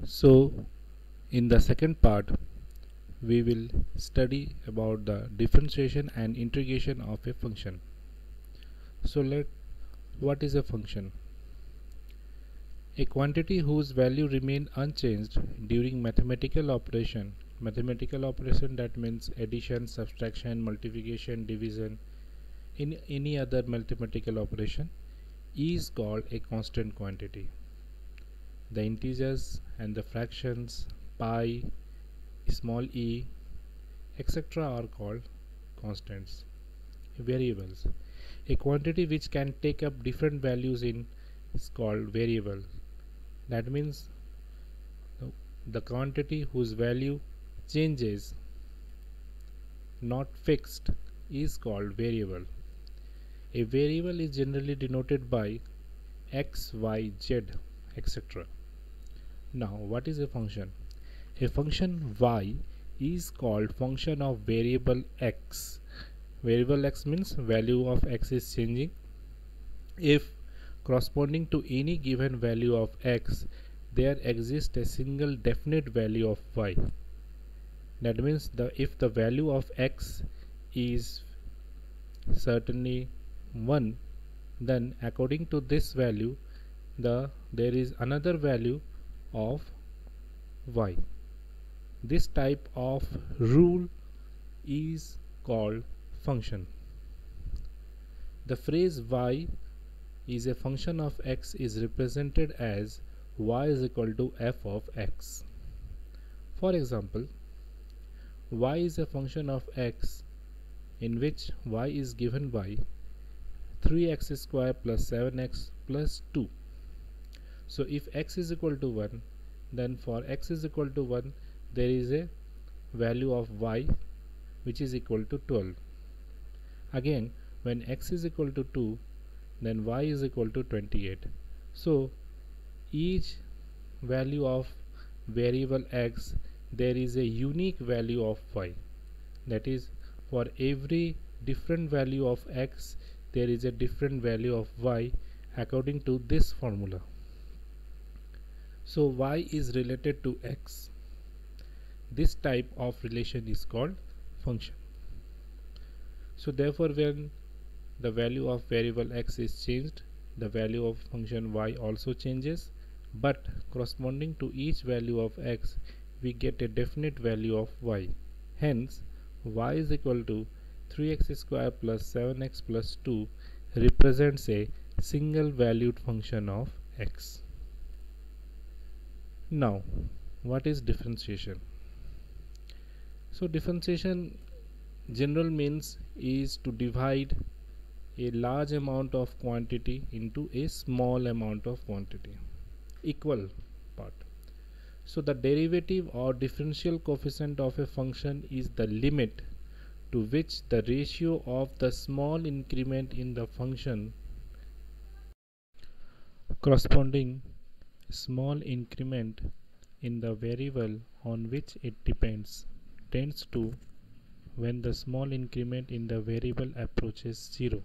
So, in the second part, we will study about the differentiation and integration of a function. So, what is a function? A quantity whose value remain unchanged during mathematical operation. Mathematical operation, that means addition, subtraction, multiplication, division, in any other mathematical operation, is called a constant quantity. The integers and the fractions, pi, small e, etc. are called constants. Variables. A quantity which can take up different values is called variable. That means the quantity whose value changes, not fixed, is called variable. A variable is generally denoted by x, y, z, etc. Now, what is a function? A function y is called function of variable x. Variable x means value of x is changing if corresponding to any given value of x there exists a single definite value of y. That means if the value of x is certainly 1, then according to this value there is another value of y. This type of rule is called function. The phrase y is a function of x is represented as y is equal to f of x. For example, y is a function of x in which y is given by 3x square plus 7x plus 2. So if x is equal to 1, then for x is equal to 1 there is a value of y which is equal to 12. Again, when x is equal to 2, then y is equal to 28. So each value of variable x there is a unique value of y. That is, for every different value of x there is a different value of y according to this formula. So y is related to x. This type of relation is called function. So therefore, when the value of variable x is changed, the value of function y also changes, but corresponding to each value of x we get a definite value of y. Hence, y is equal to 3x square plus 7x plus 2 represents a single valued function of x. Now, what is differentiation? So differentiation general means is to divide a large amount of quantity into a small amount of quantity, equal part. So the derivative or differential coefficient of a function is the limit to which the ratio of the small increment in the function corresponding small increment in the variable on which it depends tends to when the small increment in the variable approaches 0.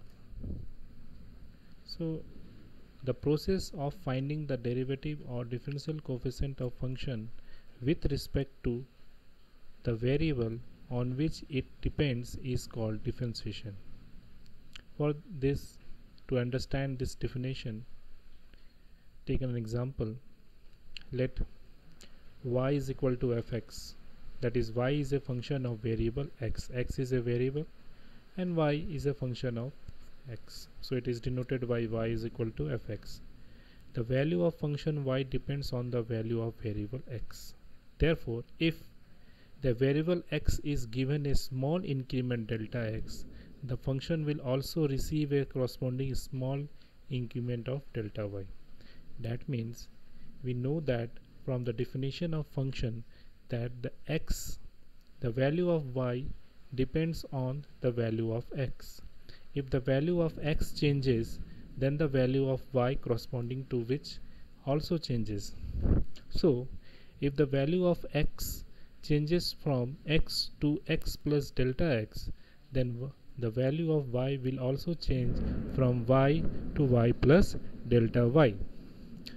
So the process of finding the derivative or differential coefficient of function with respect to the variable on which it depends is called differentiation. For this, to understand this definition, take an example. Let y is equal to fx. That is, y is a function of variable x. X is a variable and y is a function of x. So it is denoted by y is equal to fx. The value of function y depends on the value of variable x. Therefore, if the variable x is given a small increment delta x, the function will also receive a corresponding small increment of delta y. That means we know that from the definition of function that the value of y depends on the value of x. If the value of x changes, then the value of y corresponding to which also changes. So if the value of x changes from x to x plus delta x, then the value of y will also change from y to y plus delta y.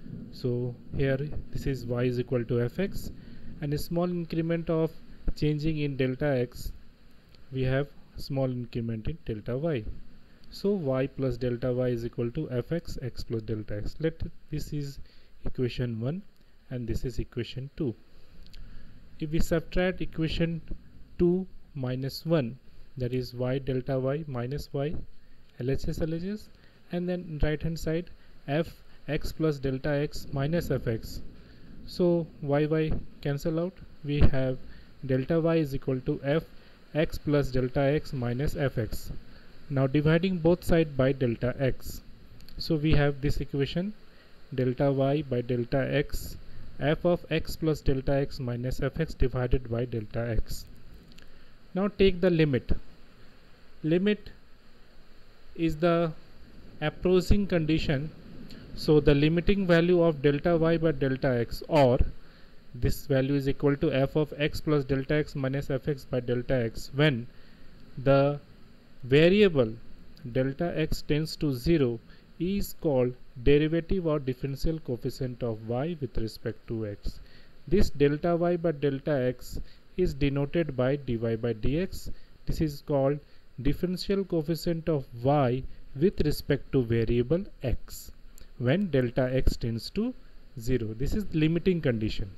So here this is y is equal to fx, and a small increment of changing in delta x, we have small increment in delta y. So y plus delta y is equal to fx x plus delta x. This is equation 1 and this is equation 2. If we subtract equation 2 minus 1, that is y delta y minus y, LHS, and then right hand side f x plus delta x minus fx. So y cancel out, we have delta y is equal to f x plus delta x minus fx. Now dividing both sides by delta x, so we have this equation delta y by delta x, f of x plus delta x minus fx divided by delta x. Now take the limit. Limit is the approaching condition, so the limiting value of delta y by delta x, or this value is equal to f of x plus delta x minus fx by delta x when the variable delta x tends to 0, is called derivative or differential coefficient of y with respect to x. This delta y by delta x is denoted by dy by dx. This is called differential coefficient of y with respect to variable x when delta x tends to 0. This is limiting condition.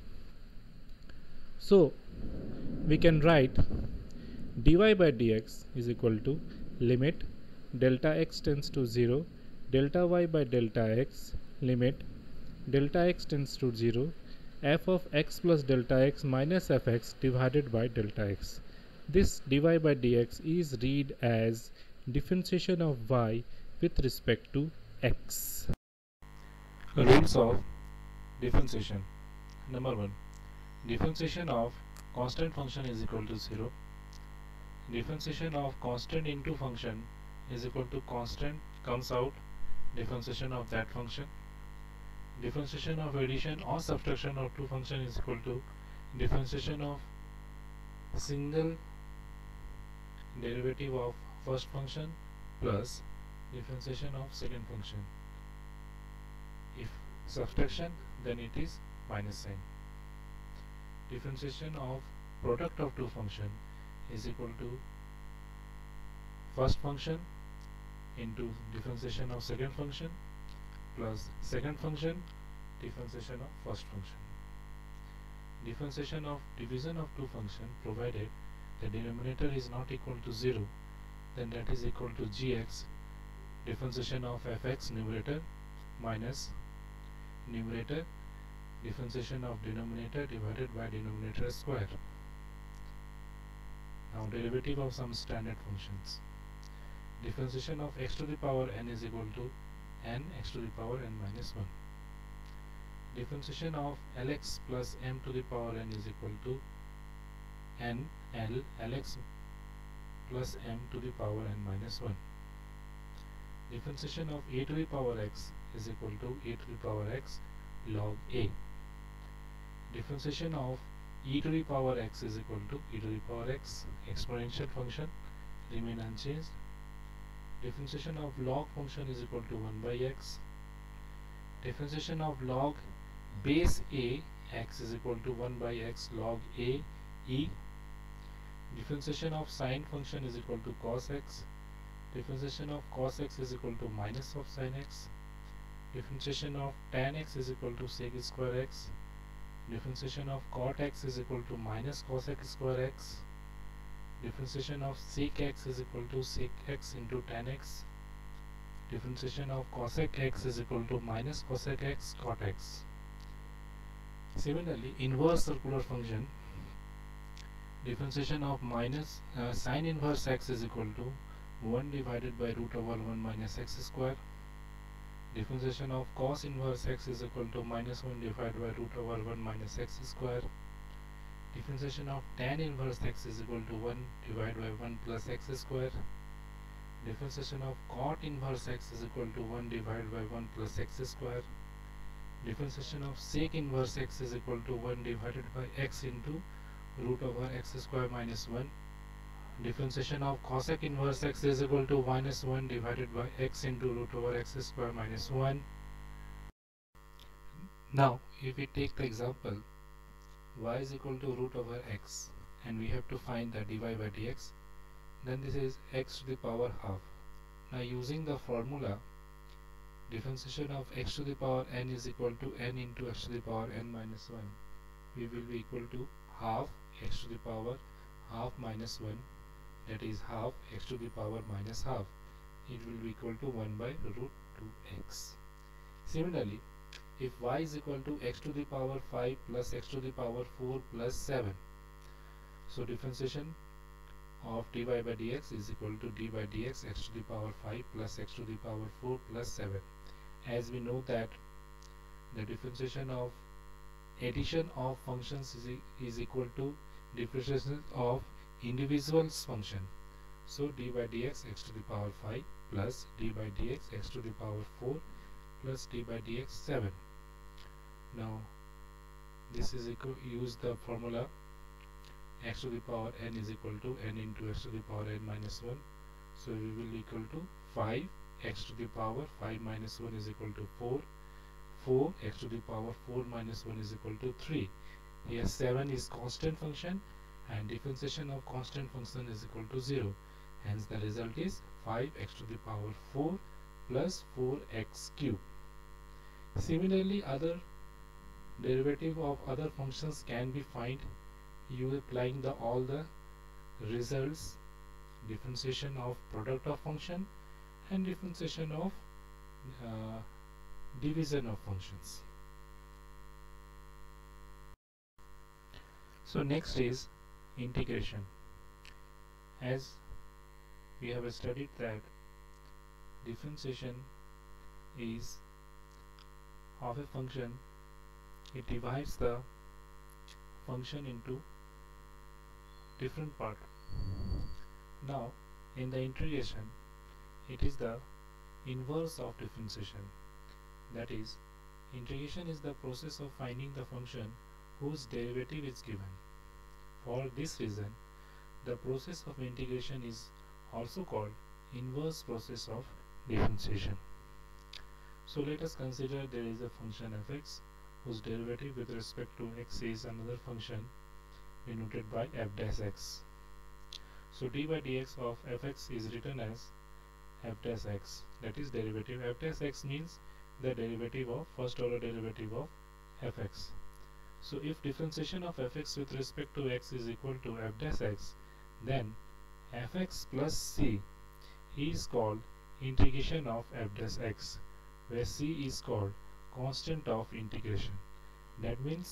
So we can write dy by dx is equal to limit delta x tends to 0, delta y by delta x, limit delta x tends to 0, f of x plus delta x minus fx divided by delta x. This dy by dx is read as differentiation of y with respect to x. Rules of differentiation. Number 1. Differentiation of constant function is equal to 0. Differentiation of constant into function is equal to constant comes out differentiation of that function. Differentiation of addition or subtraction of two functions is equal to differentiation of single derivative of first function plus differentiation of second function. If subtraction, then it is minus sign. Differentiation of product of two function is equal to first function into differentiation of second function plus second function differentiation of first function. Differentiation of division of two function, provided the denominator is not equal to 0, then that is equal to gx differentiation of fx numerator minus numerator differentiation of denominator divided by denominator square. Now derivative of some standard functions. Differentiation of x to the power n is equal to n x to the power n minus 1. Differentiation of lx plus m to the power n is equal to n l lx plus m to the power n minus 1. Differentiation of a to the power x is equal to a to the power x log a. Differentiation of e to the power x is equal to e to the power x exponential function remain unchanged. Differentiation of log function is equal to 1 by x. Differentiation of log base a x is equal to 1 by x log a e. Differentiation of sine function is equal to cos x. Differentiation of cos x is equal to minus of sin x. Differentiation of tan x is equal to sec square x. Differentiation of cot x is equal to minus cos x square x. Differentiation of sec x is equal to sec x into tan x. Differentiation of cosec x is equal to minus cosec x cot x. Similarly, inverse circular function, differentiation of minus sine inverse x is equal to 1 divided by root over 1 minus x square. Differentiation of cos inverse x is equal to minus 1 divided by root over 1 minus x square. Differentiation of tan inverse x is equal to 1 divided by 1 plus x square. Differentiation of cot inverse x is equal to 1 divided by 1 plus x square. Differentiation of sec inverse x is equal to 1 divided by x into root over x square minus 1. Differentiation of cosec inverse x is equal to minus 1 divided by x into root over x square minus 1. Now if we take the example y is equal to root over x and we have to find the dy by dx, then this is x to the power half. Now using the formula differentiation of x to the power n is equal to n into x to the power n minus 1, we will be equal to half x to the power half minus 1, that is half x to the power minus half. It will be equal to 1 by root 2x. Similarly, if y is equal to x to the power 5 plus x to the power 4 plus 7, so differentiation of dy by dx is equal to d by dx x to the power 5 plus x to the power 4 plus 7. As we know that the differentiation of addition of functions is equal to differentiation of individual function. So d by dx x to the power 5 plus d by dx x to the power 4 plus d by dx 7. Now this is equal, use the formula x to the power n is equal to n into x to the power n minus 1. So we will equal to 5 x to the power 5 minus 1 is equal to 4. 4 x to the power 4 minus 1 is equal to 3. Here 7 is constant function and differentiation of constant function is equal to 0. Hence the result is 5x to the power 4 plus 4x cube. Similarly, other derivative of other functions can be find you applying all the results, differentiation of product of function and differentiation of division of functions. So next is integration. As we have studied that differentiation is of a function, it divides the function into different part. Now in the integration, it is the inverse of differentiation. That is, integration is the process of finding the function whose derivative is given. For this reason, the process of integration is also called inverse process of differentiation. So let us consider there is a function fx whose derivative with respect to x is another function denoted by f dash x. So d by dx of fx is written as f dash x, that is derivative f dash x means the derivative of first order derivative of fx. So if differentiation of fx with respect to x is equal to f dash x, then fx plus c is called integration of f dash x, where c is called constant of integration. That means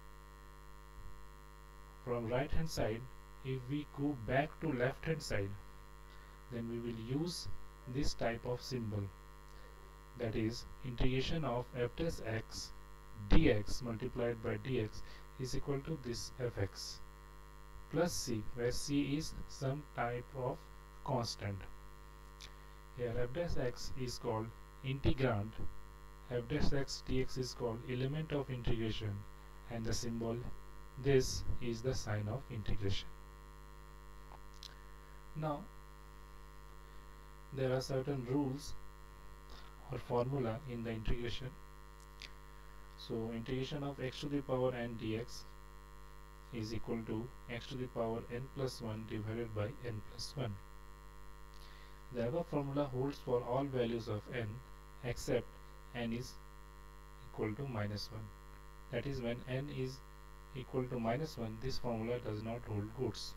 from right hand side, if we go back to left hand side, then we will use this type of symbol, that is integration of f dash x dx multiplied by dx is equal to this fx plus c, where c is some type of constant. Here f dash x is called integrand, f dash x dx is called element of integration, and the symbol this is the sign of integration. Now there are certain rules or formula in the integration. So integration of x to the power n dx is equal to x to the power n plus 1 divided by n plus 1. The above formula holds for all values of n except n is equal to minus 1. That is, when n is equal to minus 1, this formula does not hold goods.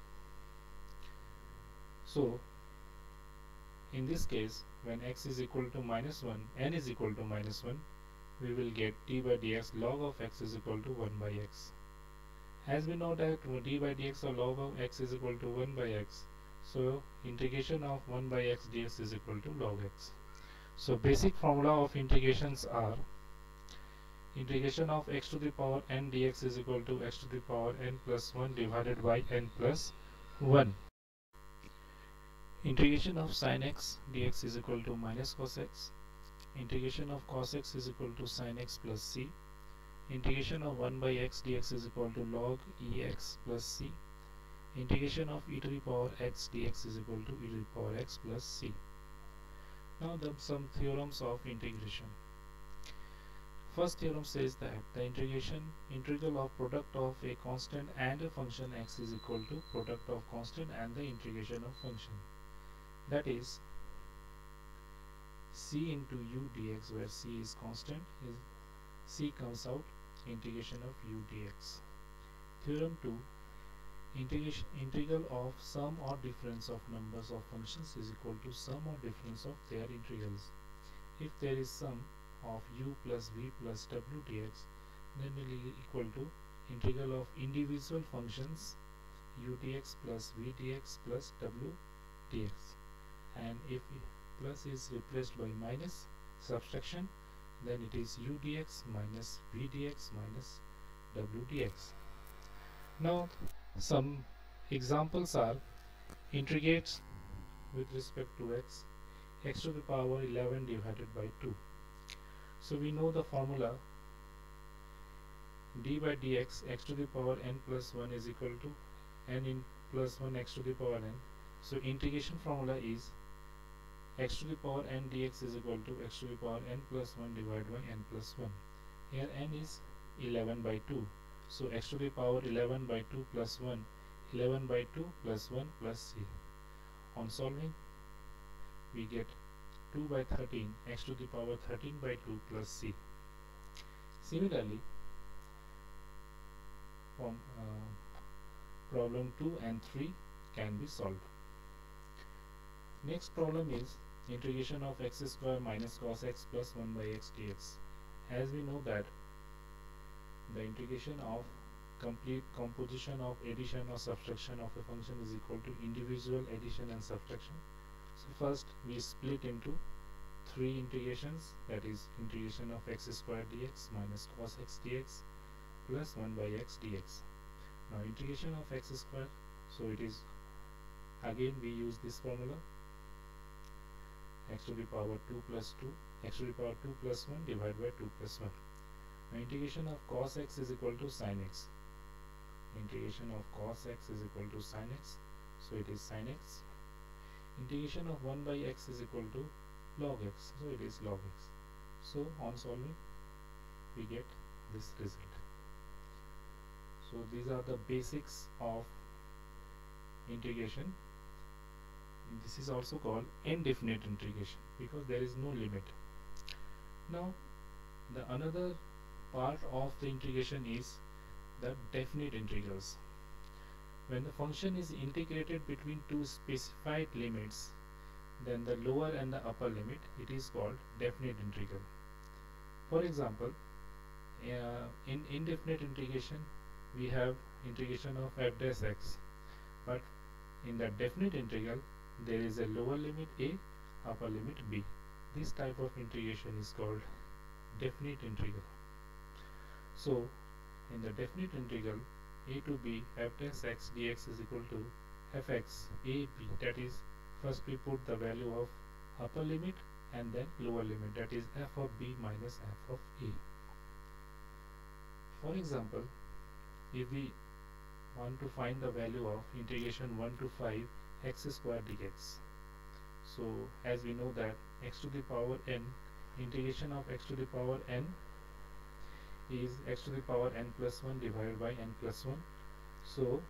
So in this case, when x is equal to minus 1, n is equal to minus 1, we will get d by dx log of x is equal to 1 by x. As we know that d by dx or log of x is equal to 1 by x, so integration of 1 by x dx is equal to log x. So basic formula of integrations are integration of x to the power n dx is equal to x to the power n plus 1 divided by n plus 1. Integration of sin x dx is equal to minus cos x. Integration of cos x is equal to sin x plus c. Integration of 1 by x dx is equal to log ex plus c. Integration of e to the power x dx is equal to e to the power x plus c. Now some theorems of integration. First theorem says that the integral of product of a constant and a function x is equal to product of constant and the integration of function. That is c into u dx, where c is constant, is c comes out integration of u dx. Theorem 2, integral of sum or difference of numbers of functions is equal to sum or difference of their integrals. If there is sum of u plus v plus w dx, then it is equal to integral of individual functions u dx plus v dx plus w dx, and if plus is replaced by minus, subtraction, then it is u dx minus v dx minus w dx. Now some examples are integrates with respect to x to the power 11 divided by 2. So we know the formula d by dx x to the power n plus 1 is equal to n in plus 1 x to the power n. So integration formula is x to the power n dx is equal to x to the power n plus 1 divided by n plus 1. Here n is 11 by 2. So x to the power 11 by 2 plus 1, 11 by 2 plus 1 plus c. On solving, we get 2 by 13, x to the power 13 by 2 plus c. Similarly, from problem 2 and 3 can be solved. Next problem is integration of x square minus cos x plus 1 by x dx. As we know that the integration of complete composition of addition or subtraction of a function is equal to individual addition and subtraction. So first we split into three integrations, that is integration of x square dx minus cos x dx plus 1 by x dx. Now integration of x square, so it is again we use this formula, x to the power 2 plus 2, x to the power 2 plus 1 divided by 2 plus 1. Now integration of cos x is equal to sin x. Integration of cos x is equal to sin x, so it is sin x. Integration of 1 by x is equal to log x, so it is log x. So on solving, we get this result. So these are the basics of integration. This is also called indefinite integration because there is no limit. Now the another part of the integration is the definite integrals. When the function is integrated between two specified limits, then the lower and the upper limit, it is called definite integral. For example, in indefinite integration we have integration of f dash x, but in the definite integral there is a lower limit a, upper limit b. This type of integration is called definite integral. So in the definite integral a to b f dash x dx is equal to fx a b, that is first we put the value of upper limit and then lower limit, that is f of b minus f of a. For example, if we want to find the value of integration 1 to 5 x square dx, so as we know that x to the power n, integration of x to the power n is x to the power n plus 1 divided by n plus 1. So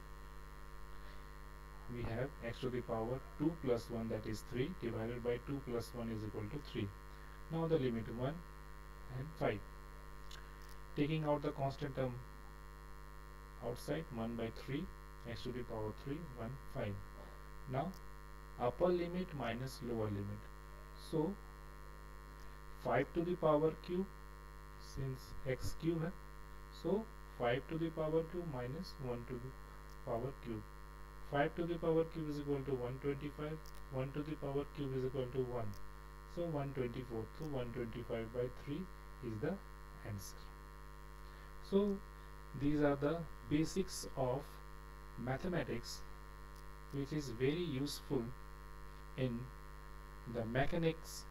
we have x to the power 2 plus 1, that is 3, divided by 2 plus 1 is equal to 3. Now the limit 1 and 5. Taking out the constant term outside, 1 by 3, x to the power 3, 1, 5. Now upper limit minus lower limit. So 5 to the power cube, since x cube है, so 5 to the power cube minus 1 to the power cube. 5 to the power cube is equal to 125, 1 to the power cube is equal to 1, so 124. So 125 by 3 is the answer. So these are the basics of mathematics, which is very useful in the mechanics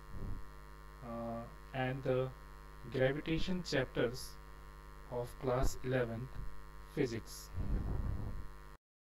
and the gravitation chapters of class 11th physics.